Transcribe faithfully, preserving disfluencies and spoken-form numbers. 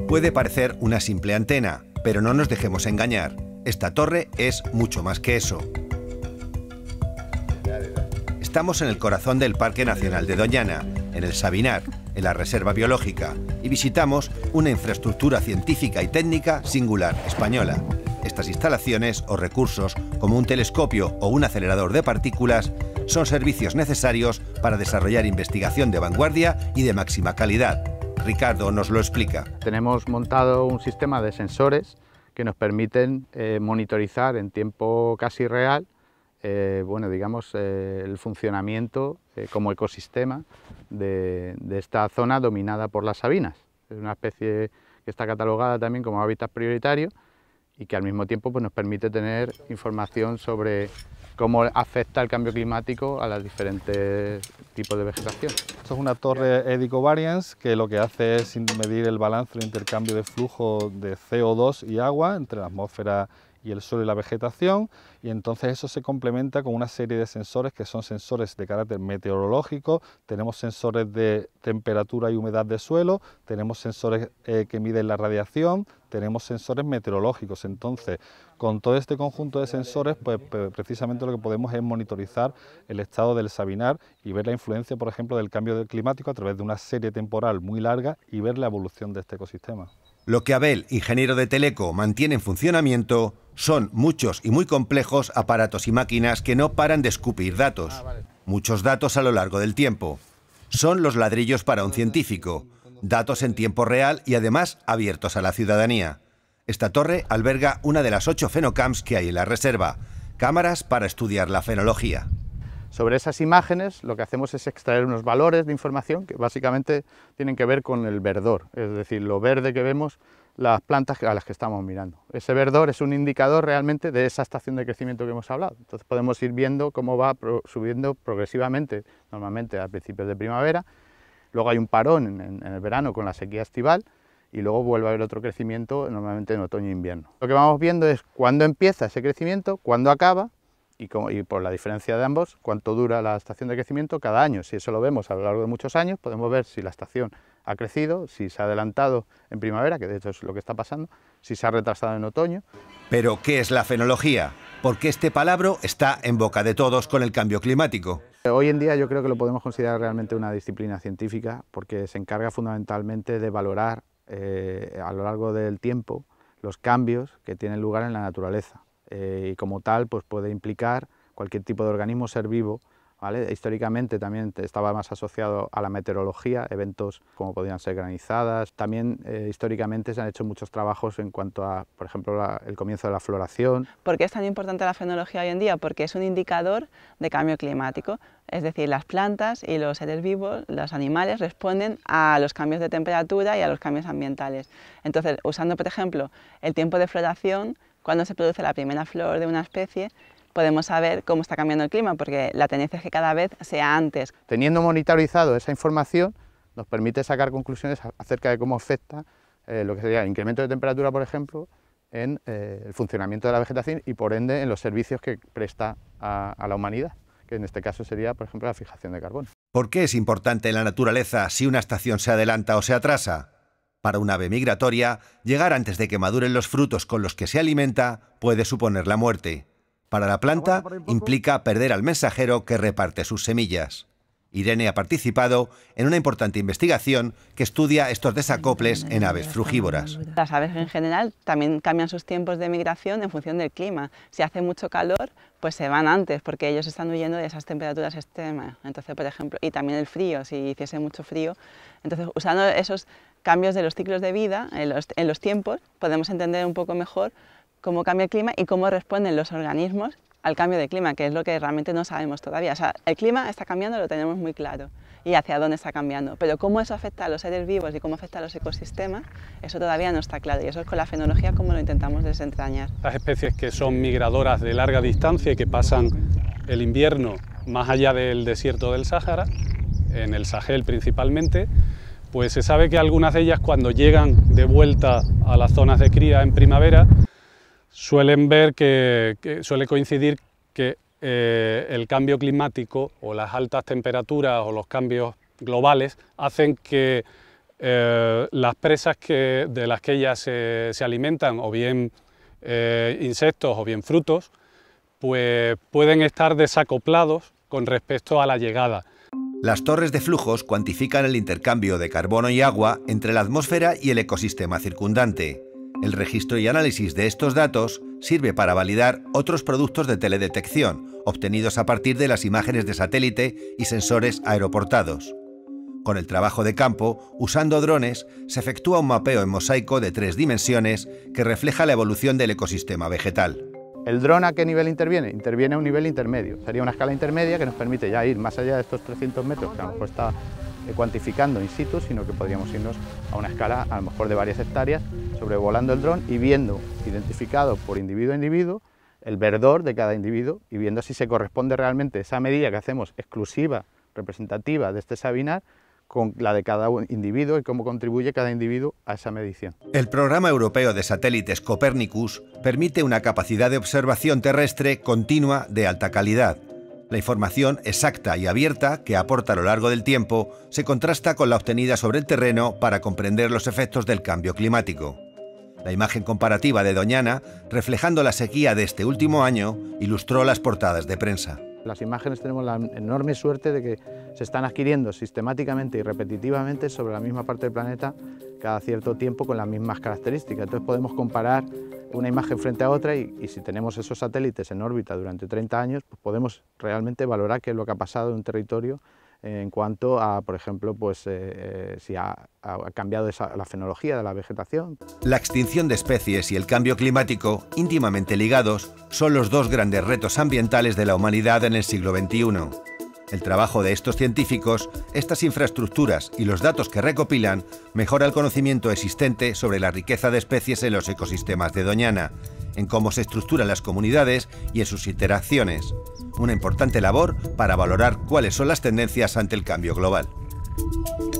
Puede parecer una simple antena, pero no nos dejemos engañar. Esta torre es mucho más que eso. Estamos en el corazón del Parque Nacional de Doñana, en el Sabinar, en la Reserva Biológica, y visitamos una infraestructura científica y técnica singular española. Estas instalaciones o recursos, como un telescopio o un acelerador de partículas, son servicios necesarios para desarrollar investigación de vanguardia y de máxima calidad. Ricardo nos lo explica. Tenemos montado un sistema de sensores que nos permiten eh, monitorizar en tiempo casi real eh, bueno, digamos, eh, el funcionamiento eh, como ecosistema de, de esta zona dominada por las sabinas. Es una especie que está catalogada también como hábitat prioritario y que al mismo tiempo pues, nos permite tener información sobre cómo afecta el cambio climático a los diferentes tipos de vegetación. Esto es una torre Eddy-covariance que lo que hace es medir el balance del intercambio de flujo de C O dos y agua entre la atmósfera y el suelo y la vegetación, y entonces eso se complementa con una serie de sensores que son sensores de carácter meteorológico. Tenemos sensores de temperatura y humedad de suelo, tenemos sensores eh, que miden la radiación, tenemos sensores meteorológicos. Entonces, con todo este conjunto de sensores, pues precisamente lo que podemos es monitorizar el estado del Sabinar y ver la influencia, por ejemplo, del cambio climático a través de una serie temporal muy larga y ver la evolución de este ecosistema. Lo que Abel, ingeniero de Teleco, mantiene en funcionamiento son muchos y muy complejos aparatos y máquinas que no paran de escupir datos. Muchos datos a lo largo del tiempo. Son los ladrillos para un científico. Datos en tiempo real y además abiertos a la ciudadanía. Esta torre alberga una de las ocho fenocams que hay en la reserva, cámaras para estudiar la fenología. Sobre esas imágenes lo que hacemos es extraer unos valores de información que básicamente tienen que ver con el verdor, es decir, lo verde que vemos las plantas a las que estamos mirando. Ese verdor es un indicador realmente de esa estación de crecimiento que hemos hablado. Entonces podemos ir viendo cómo va pro- subiendo progresivamente, normalmente a principios de primavera, luego hay un parón en, en, en el verano con la sequía estival y luego vuelve a haber otro crecimiento normalmente en otoño e invierno. Lo que vamos viendo es cuándo empieza ese crecimiento, cuándo acaba, Y, como, y por la diferencia de ambos, cuánto dura la estación de crecimiento cada año. Si eso lo vemos a lo largo de muchos años, podemos ver si la estación ha crecido, si se ha adelantado en primavera, que de hecho es lo que está pasando, si se ha retrasado en otoño. Pero, ¿qué es la fenología? Porque este palabra está en boca de todos con el cambio climático. Hoy en día yo creo que lo podemos considerar realmente una disciplina científica porque se encarga fundamentalmente de valorar eh, a lo largo del tiempo los cambios que tienen lugar en la naturaleza. Eh, y como tal pues puede implicar cualquier tipo de organismo ser vivo, ¿vale? Históricamente también estaba más asociado a la meteorología, eventos como podían ser granizadas. También eh, históricamente se han hecho muchos trabajos en cuanto a, por ejemplo, la, el comienzo de la floración. ¿Por qué es tan importante la fenología hoy en día? Porque es un indicador de cambio climático, es decir, las plantas y los seres vivos, los animales, responden a los cambios de temperatura y a los cambios ambientales. Entonces, usando por ejemplo el tiempo de floración, cuando se produce la primera flor de una especie, podemos saber cómo está cambiando el clima, porque la tendencia es que cada vez sea antes. Teniendo monitorizado esa información, nos permite sacar conclusiones acerca de cómo afecta eh, lo que sería el incremento de temperatura, por ejemplo, en eh, el funcionamiento de la vegetación y, por ende, en los servicios que presta a, a la humanidad, que en este caso sería, por ejemplo, la fijación de carbono. ¿Por qué es importante en la naturaleza si una estación se adelanta o se atrasa? Para un ave migratoria, llegar antes de que maduren los frutos con los que se alimenta puede suponer la muerte. Para la planta, implica perder al mensajero que reparte sus semillas. Irene ha participado en una importante investigación que estudia estos desacoples en aves frugívoras. Las aves en general también cambian sus tiempos de migración en función del clima. Si hace mucho calor, pues se van antes, porque ellos están huyendo de esas temperaturas extremas. Entonces, por ejemplo, y también el frío, si hiciese mucho frío. Entonces, usando esos cambios de los ciclos de vida, en los, en los tiempos, podemos entender un poco mejor cómo cambia el clima y cómo responden los organismos al cambio de clima, que es lo que realmente no sabemos todavía. O sea, el clima está cambiando, lo tenemos muy claro, y hacia dónde está cambiando, pero cómo eso afecta a los seres vivos y cómo afecta a los ecosistemas, eso todavía no está claro, y eso es con la fenología como lo intentamos desentrañar. Las especies que son migradoras de larga distancia y que pasan el invierno más allá del desierto del Sáhara, en el Sahel principalmente, pues se sabe que algunas de ellas, cuando llegan de vuelta a las zonas de cría en primavera, suelen ver que, que suele coincidir que eh, el cambio climático o las altas temperaturas o los cambios globales hacen que eh, las presas que, de las que ellas se, se alimentan, o bien eh, insectos o bien frutos, pues pueden estar desacoplados con respecto a la llegada. Las torres de flujos cuantifican el intercambio de carbono y agua entre la atmósfera y el ecosistema circundante. El registro y análisis de estos datos sirve para validar otros productos de teledetección, obtenidos a partir de las imágenes de satélite y sensores aeroportados. Con el trabajo de campo, usando drones, se efectúa un mapeo en mosaico de tres dimensiones que refleja la evolución del ecosistema vegetal. ¿El dron a qué nivel interviene? Interviene a un nivel intermedio. Sería una escala intermedia que nos permite ya ir más allá de estos trescientos metros, que a lo mejor está cuantificando in situ, sino que podríamos irnos a una escala a lo mejor de varias hectáreas, sobrevolando el dron y viendo, identificado por individuo a individuo, el verdor de cada individuo y viendo si se corresponde realmente esa medida que hacemos exclusiva, representativa de este sabinar, con la de cada individuo y cómo contribuye cada individuo a esa medición. El programa europeo de satélites Copernicus permite una capacidad de observación terrestre continua de alta calidad. La información exacta y abierta que aporta a lo largo del tiempo se contrasta con la obtenida sobre el terreno para comprender los efectos del cambio climático. La imagen comparativa de Doñana, reflejando la sequía de este último año, ilustró las portadas de prensa. Las imágenes tenemos la enorme suerte de que se están adquiriendo sistemáticamente y repetitivamente sobre la misma parte del planeta cada cierto tiempo con las mismas características. Entonces podemos comparar una imagen frente a otra y, y si tenemos esos satélites en órbita durante treinta años, pues podemos realmente valorar qué es lo que ha pasado en un territorio en cuanto a, por ejemplo, pues, eh, eh, si ha, ha cambiado esa, la fenología de la vegetación. La extinción de especies y el cambio climático, íntimamente ligados, son los dos grandes retos ambientales de la humanidad en el siglo veintiuno. El trabajo de estos científicos, estas infraestructuras y los datos que recopilan mejora el conocimiento existente sobre la riqueza de especies en los ecosistemas de Doñana, en cómo se estructuran las comunidades y en sus interacciones. Una importante labor para valorar cuáles son las tendencias ante el cambio global.